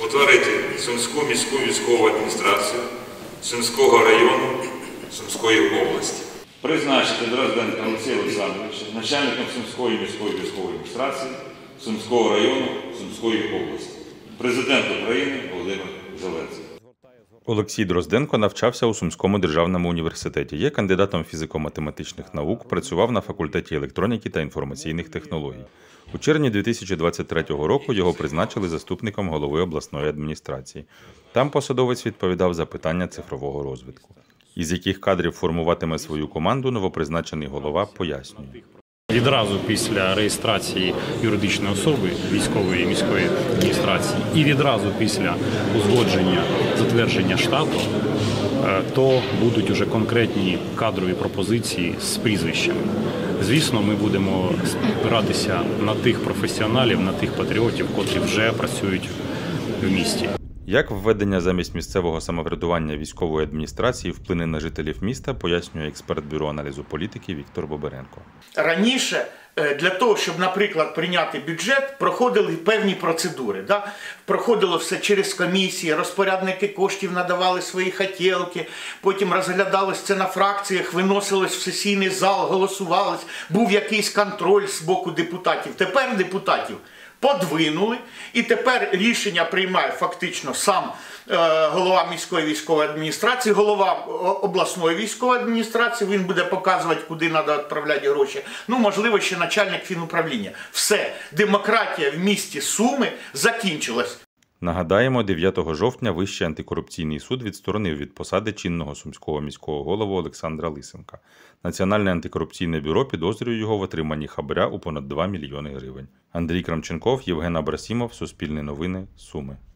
утворити Сумську міську військову адміністрацію Сумського району Сумської області. Призначити Дрозденка Олексія Олександровича начальником Сумської міської військової адміністрації Сумського району Сумської області. Президент України Володимир Зеленський. Олексій Дрозденко навчався у Сумському державному університеті. Є кандидатом фізико-математичних наук, працював на факультеті електроніки та інформаційних технологій. У червні 2023 року його призначили заступником голови обласної адміністрації. Там посадовець відповідав за питання цифрового розвитку. Із яких кадрів формуватиме свою команду, новопризначений голова пояснює. Відразу після реєстрації юридичної особи військової міської адміністрації і відразу після узгодження, затвердження штату, то будуть уже конкретні кадрові пропозиції з прізвищами. Звісно, ми будемо спиратися на тих професіоналів, на тих патріотів, котрі вже працюють в місті. Як введення замість місцевого самоврядування військової адміністрації вплине на жителів міста, пояснює експерт Бюро аналізу політики Віктор Боберенко. Раніше для того, щоб, наприклад, прийняти бюджет, проходили певні процедури. Да? Проходило все через комісії, розпорядники коштів надавали свої хотєлки, потім розглядалось це на фракціях, виносилось в сесійний зал, голосувалось, був якийсь контроль з боку депутатів. Тепер депутатів подвинули, і тепер рішення приймає фактично сам голова міської військової адміністрації, голова обласної військової адміністрації, він буде показувати, куди треба відправляти гроші. Ну, можливо, ще начальник фінуправління. Все, демократія в місті Суми закінчилась. Нагадаємо, 9 жовтня Вищий антикорупційний суд відсторонив від посади чинного сумського міського голову Олександра Лисенка. Національне антикорупційне бюро підозрює його в отриманні хабаря у понад 2 мільйони гривень. Андрій Крамченков, Євген Абрасімов, Суспільне новини, Суми.